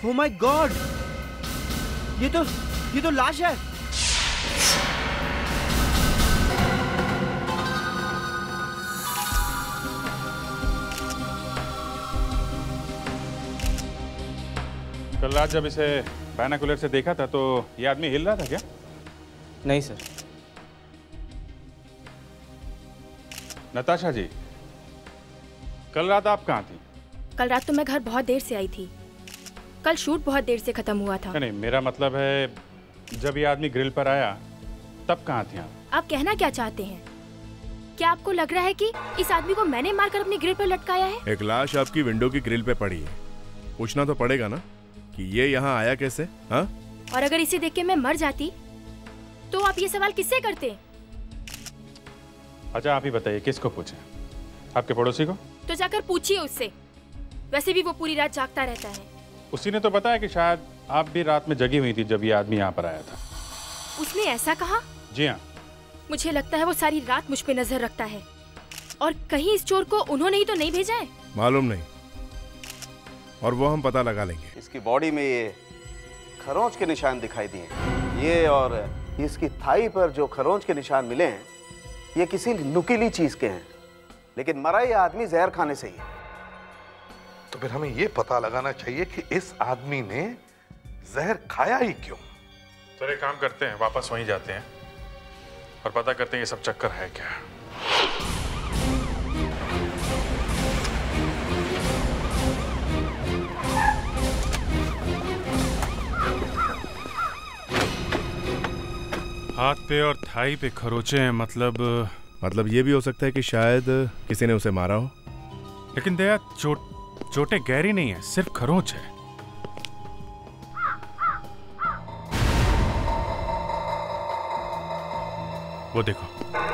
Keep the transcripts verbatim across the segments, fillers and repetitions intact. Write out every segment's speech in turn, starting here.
Oh my God, ये तो ये तो लाश है। कल रात जब इसे बाइनोकुलर से देखा था तो ये आदमी हिल रहा था क्या? नहीं सर। नताशा जी, कल रात आप कहाँ थी? कल रात तो मैं घर बहुत देर से आई थी। कल शूट बहुत देर से खत्म हुआ था। नहीं, मेरा मतलब है जब ये आदमी ग्रिल पर आया तब कहाँ थी आप? आप कहना क्या चाहते हैं? क्या आपको लग रहा है कि इस आदमी को मैंने मारकर अपनी ग्रिल पर लटकाया है? एक लाश आपकी विंडो की ग्रिल पे पड़ी है, पूछना तो पड़ेगा ना कि ये यहाँ आया कैसे? हाँ? और अगर इसे देख के मैं मर जाती तो आप ये सवाल किससे करते? अच्छा आप ही बताइए, किसको पूछे? आपके पड़ोसी को? तो जाकर पूछिए उससे, वैसे भी वो पूरी रात जागता रहता है। उसी ने तो बताया कि शायद आप भी रात में जगी हुई थी जब ये आदमी यहाँ पर आया था। उसने ऐसा कहा? जी हाँ। मुझे लगता है वो सारी रात मुझ पे नजर रखता है और कहीं इस चोर को उन्होंने ही तो नहीं भेजा है। मालूम नहीं, और वो हम पता लगा लेंगे। इसकी बॉडी में ये खरोंच के निशान दिखाई दिए, ये और इसकी थाई पर जो खरोंच के निशान मिले हैं ये किसी नुकीली चीज के हैं, लेकिन मरा ये आदमी जहर खाने से ही है। तो फिर हमें ये पता लगाना चाहिए कि इस आदमी ने जहर खाया ही क्यों। तो एक काम करते हैं, वापस वहीं जाते हैं और पता करते हैं ये सब चक्कर है क्या। हाथ पे और थाई पे खरोचे हैं, मतलब मतलब ये भी हो सकता है कि शायद किसी ने उसे मारा हो। लेकिन दया, चोट चोटें गहरी नहीं है, सिर्फ खरोंच है। वो देखो,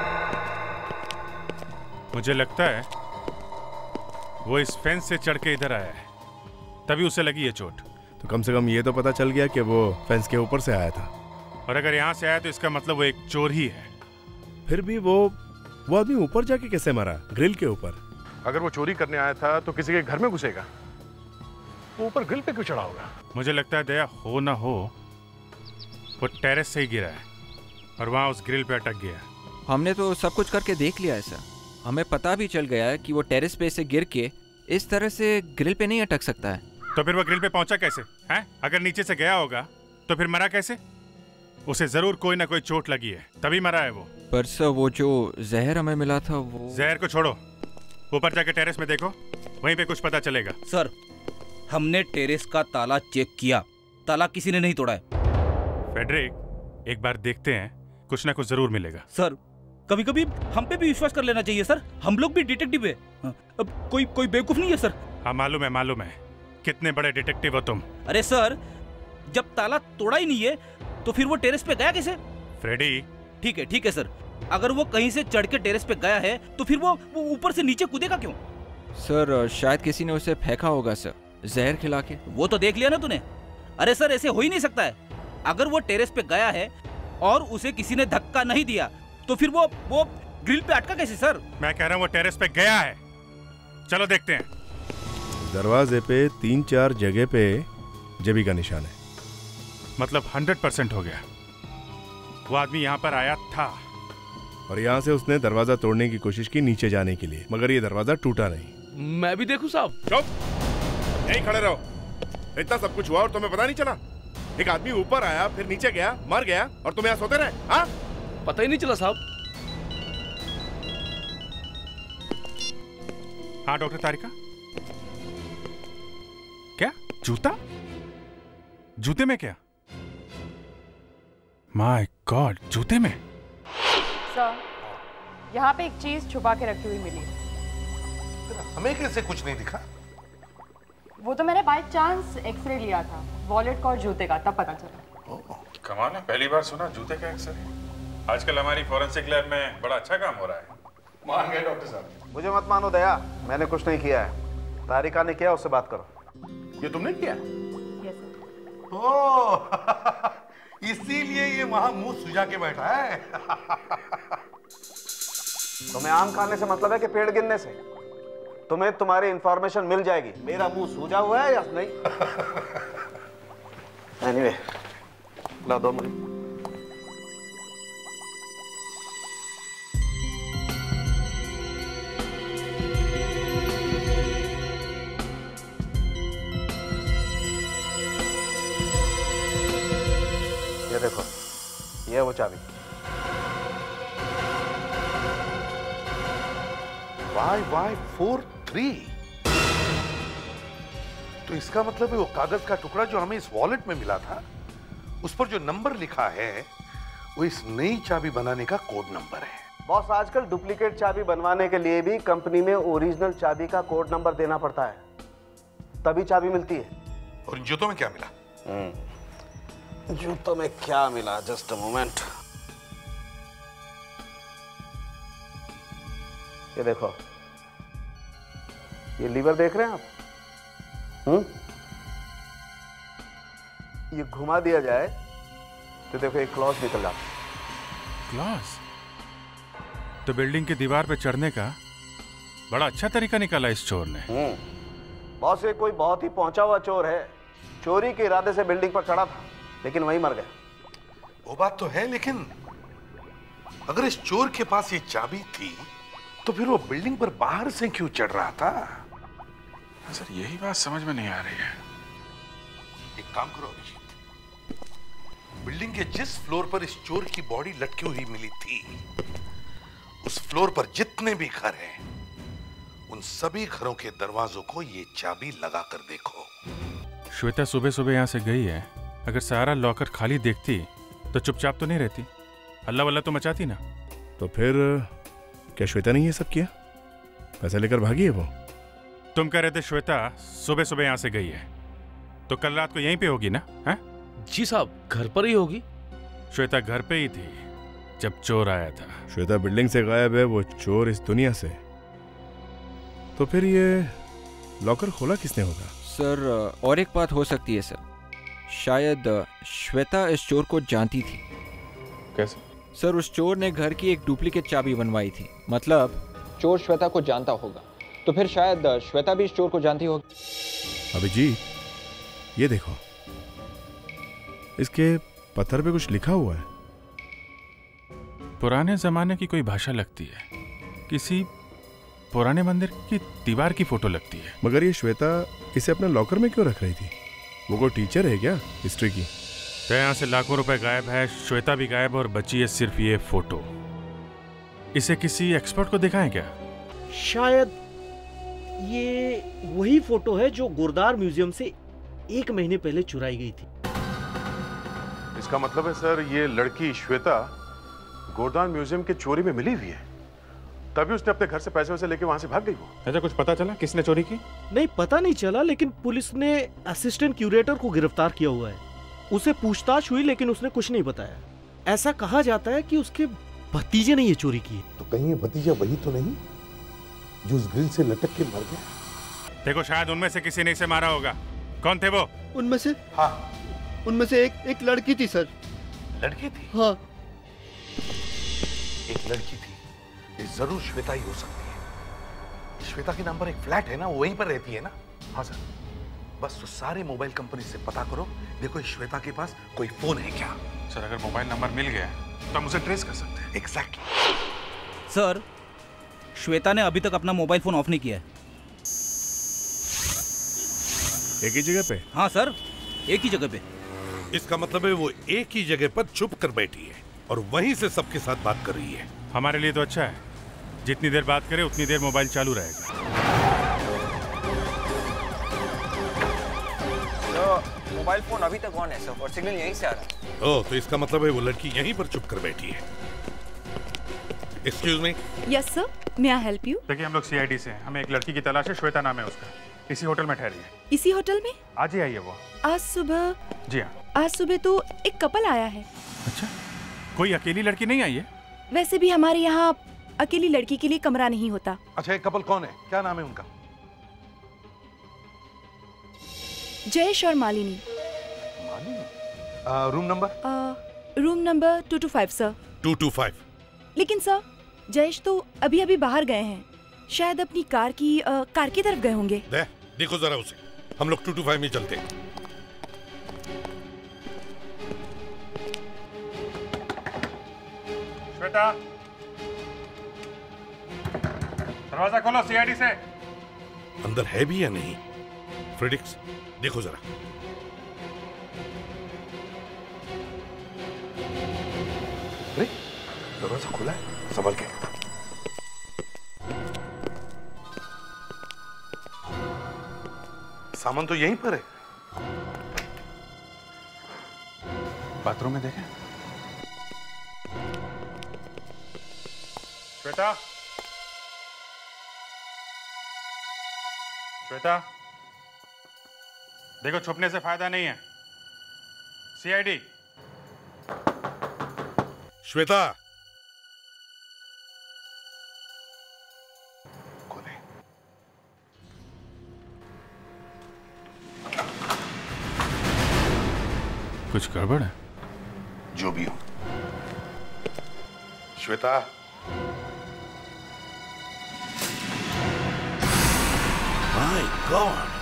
मुझे लगता है वो इस फेंस से चढ़ के इधर आया है, तभी उसे लगी ये चोट। तो कम से कम ये तो पता चल गया कि वो फेंस के ऊपर से आया था, और अगर यहां से आया तो इसका मतलब वो एक चोर ही है। फिर भी वो वो आदमी ऊपर जाके कैसे मरा, ग्रिल के ऊपर? अगर वो चोरी करने आया था तो किसी के घर में घुसेगा, वो ऊपर ग्रिल पे क्यों चढ़ा होगा? मुझे लगता है दया, हो ना हो वो टेरेस से ही गिरा है और वहां उस ग्रिल पे अटक गया। हमने तो सब कुछ करके देख लिया है सर, हमें पता भी चल गया है कि वो टेरेस पे से गिर के इस तरह से ग्रिल पे नहीं अटक सकता है। तो फिर वो ग्रिल पे पहुंचा कैसे है? अगर नीचे से गया होगा तो फिर मरा कैसे? उसे जरूर कोई ना कोई चोट लगी है, तभी मरा है वो। पर सर वो जो जहर हमें मिला था वो... जहर को छोड़ो, ऊपर जाके टेरेस में देखो, वहीं पे कुछ पता चलेगा। सर, हमने टेरेस का ताला चेक किया, ताला किसी ने नहीं तोड़ा है। फेडरिक, एक बार देखते हैं, कुछ ना कुछ जरूर मिलेगा। सर, कभी कभी हम पे भी विश्वास कर लेना चाहिए सर, हम लोग भी डिटेक्टिव है। अब कोई कोई बेवकूफ नहीं है सर। हाँ मालूम है, मालूम है, कितने बड़े डिटेक्टिव हो तुम। अरे सर, जब ताला तोड़ा ही नहीं है तो फिर वो टेरेस पे गया कैसे? फ्रेडी, ठीक है ठीक है सर, अगर वो कहीं से चढ़ के टेरेस पे गया है तो फिर वो वो ऊपर से नीचे कूदेगा क्यों? सर शायद किसी ने उसे फेंका होगा सर, जहर खिला के। वो तो देख लिया ना तूने। अरे सर, ऐसे हो ही नहीं सकता है। अगर वो टेरेस पे गया है और उसे किसी ने धक्का नहीं दिया तो फिर वो वो ग्रिल पे अटका कैसे सर? मैं कह रहा हूँ वो टेरेस पे गया है, चलो देखते हैं। दरवाजे पे तीन चार जगह पे जेबी का निशान है, मतलब हंड्रेड परसेंट हो गया। वो आदमी यहाँ पर आया था और यहाँ से उसने दरवाजा तोड़ने की कोशिश की नीचे जाने के लिए, मगर ये दरवाजा टूटा नहीं। मैं भी देखूं साहब? चुप, यहीं खड़े रहो। इतना सब कुछ हुआ और तुम्हें पता नहीं चला? एक आदमी ऊपर आया, फिर नीचे गया, मर गया, और तुम यहाँ सोते रहे? हाँ, पता ही नहीं चला साहब। हाँ डॉक्टर तारिका, क्या जूता? जूते में क्या? माय गॉड, जूते में? सर, यहाँ पे एक चीज छुपा के रखी हुई मिली। हमें कैसे कुछ नहीं दिखा? वो तो मैंने बाय चांस एक्सरे लिया था, वॉलेट का और जूते का, तब पता चला। कमाल है, पहली बार सुना जूते का एक्सरे। आजकल हमारी फॉरेंसिक लैब में बड़ा अच्छा काम हो रहा है। मान गए डॉक्टर साहब। मुझे मत मानो दया, मैंने कुछ नहीं किया है। तारिका ने किया, उससे बात करो। ये तुमने किया? Yes sir. ओह, इसीलिए ये वहां मुंह सुझा के बैठा है। तुम्हें आम खाने से मतलब है कि पेड़ गिनने से? तुम्हें तुम्हारी इंफॉर्मेशन मिल जाएगी। मेरा मुंह सूजा हुआ है या नहीं? एनीवे, ला दो मुझे। ये देखो, ये है वो चाबी। Y Y four three. तो इसका मतलब है वो कागज का टुकड़ा जो हमें इस वॉलेट में मिला था, उस पर जो नंबर लिखा है वो इस नई चाबी बनाने का कोड नंबर है। बॉस, आजकल डुप्लीकेट चाबी बनवाने के लिए भी कंपनी में ओरिजिनल चाबी का कोड नंबर देना पड़ता है, तभी चाबी मिलती है। और इन जूतों में क्या मिला? जूतों में क्या मिला? Just a moment. ये देखो, ये लीवर देख रहे हैं आप? हम्म ये घुमा दिया जाए तो देखो एक क्लॉज निकल जाता है। क्लॉज? तो बिल्डिंग की दीवार पे चढ़ने का बड़ा अच्छा तरीका निकाला इस चोर ने। हम्म बॉस, ये कोई बहुत ही पहुंचा हुआ चोर है। चोरी के इरादे से बिल्डिंग पर चढ़ा था, लेकिन वहीं मर गया। वो बात तो है, लेकिन अगर इस चोर के पास ये चाबी थी तो फिर वो बिल्डिंग पर बाहर से क्यों चढ़ रहा था? सर, यही बात समझ में नहीं आ रही है। एक काम करो अभिजीत, बिल्डिंग के जिस फ्लोर पर इस चोर की बॉडी लटकी हुई मिली थी, उस फ्लोर पर जितने भी घर हैं, उन सभी घरों के दरवाजों को ये चाबी लगा कर देखो। श्वेता सुबह सुबह यहाँ से गई है, अगर सारा लॉकर खाली देखती तो चुपचाप तो नहीं रहती, हल्ला वल्ला तो मचाती ना। तो फिर क्या श्वेता ने ये सब किया? पैसा लेकर भागी है वो? तुम कह रहे थे श्वेता सुबह सुबह यहाँ से गई है, तो कल रात को यहीं पे होगी ना? है? जी साहब, घर पर ही होगी। श्वेता घर पे ही थी जब चोर आया था। श्वेता बिल्डिंग से गायब है, वो चोर इस दुनिया से। तो फिर ये लॉकर खोला किसने होगा? सर, और एक बात हो सकती है सर, शायद श्वेता इस चोर को जानती थी। कैसे? सर, उस चोर ने घर की एक डुप्लीकेट चाबी बनवाई थी, मतलब चोर श्वेता को जानता होगा, तो फिर शायद श्वेता भी इस चोर को जानती होगी। अभिजीत, ये देखो, इसके पत्थर पे कुछ लिखा हुआ है। पुराने जमाने की कोई भाषा लगती है, किसी पुराने मंदिर की दीवार की फोटो लगती है। मगर ये श्वेता इसे अपने लॉकर में क्यों रख रही थी? वो कोई टीचर है क्या हिस्ट्री की? तो यहाँ से लाखों रुपए गायब है, श्वेता भी गायब, और बची है सिर्फ ये फोटो। इसे किसी एक्सपर्ट को दिखाएं क्या? शायद ये वही फोटो है जो गुरदार म्यूजियम से एक महीने पहले चुराई गई थी। इसका मतलब है सर, ये लड़की श्वेता गोरदान म्यूजियम के चोरी में मिली हुई है, तभी उसने अपने घर से पैसे वैसे लेके वहां से भाग गई वो। अच्छा, कुछ पता चला किसने चोरी की? नहीं, पता नहीं चला, लेकिन पुलिस ने असिस्टेंट क्यूरेटर को गिरफ्तार किया हुआ है। उसे पूछताछ हुई, लेकिन उसने कुछ नहीं बताया। ऐसा कहा जाता है कि उसके भतीजे ने ये चोरी की है। तो कहीं ये भतीजा वही तो नहीं जो उस ग्रिल से लटक के मर गया? देखो, शायद उनमें से किसी ने इसे मारा होगा। कौन थे वो? उनमें से हाँ उनमें से एक एक लड़की थी सर। लड़की थी? हाँ, एक लड़की थी। ये जरूर श्वेता ही हो सकती है। श्वेता के नाम पर एक फ्लैट है ना, वो वहीं पर रहती है ना? हाँ सर। बस तो सारे मोबाइल कंपनी से पता करो, देखो श्वेता के पास कोई फोन है क्या? सर, अगर मोबाइल नंबर मिल गया तो हम उसे ट्रेस कर सकते हैं। एग्जैक्टली। सर, श्वेता ने अभी तक अपना मोबाइल फोन ऑफ नहीं किया है। एक ही जगह पे? हाँ सर, एक ही जगह पे। इसका मतलब है वो एक ही जगह पर छुप कर बैठी है और वहीं से सबके साथ बात कर रही है। हमारे लिए तो अच्छा है, जितनी देर बात करे उतनी देर मोबाइल चालू रहेगा। तो मोबाइल फोन अभी तक ऑन है सर, और सिग्नल यहीं से आ रहा है। ओह, तो इसका मतलब है वो लड़की यहीं पर छुप कर बैठी है। Excuse me. Yes sir, may I help you? देखिए, हम लोग सीआईडी से हैं, हमें एक लड़की की तलाश है, श्वेता नाम है उसका, इसी होटल में ठहरी है। इसी होटल में? आज ही आई है वो। आज सुबह? जी हाँ। आज सुबह तो एक कपल आया है। अच्छा, कोई अकेली लड़की नहीं आई है? वैसे भी हमारे यहाँ अकेली लड़की के लिए कमरा नहीं होता। अच्छा, एक कपल कौन है, क्या नाम है उनका? जयेश और Malini. Malini? Room number? Room number two two five sir. Two two five. लेकिन सर, जयेश तो अभी अभी बाहर गए हैं, शायद अपनी कार की आ, कार की तरफ गए होंगे। दे, देखो जरा उसे, हम लोग टू टू फाइव में चलते हैं। श्वेता, दरवाजा खोलो सीआईडी से। अंदर है भी या नहीं? फ्रेडिक्स, देखो जरा। अरे दरवाजा खुला है, संभल के। सामान तो यहीं पर है। बाथरूम में देखें। श्वेता, श्वेता, देखो छुपने से फायदा नहीं है। सीआईडी। श्वेता, कुछ गड़बड़ है? जो भी हो। Shweta, my God,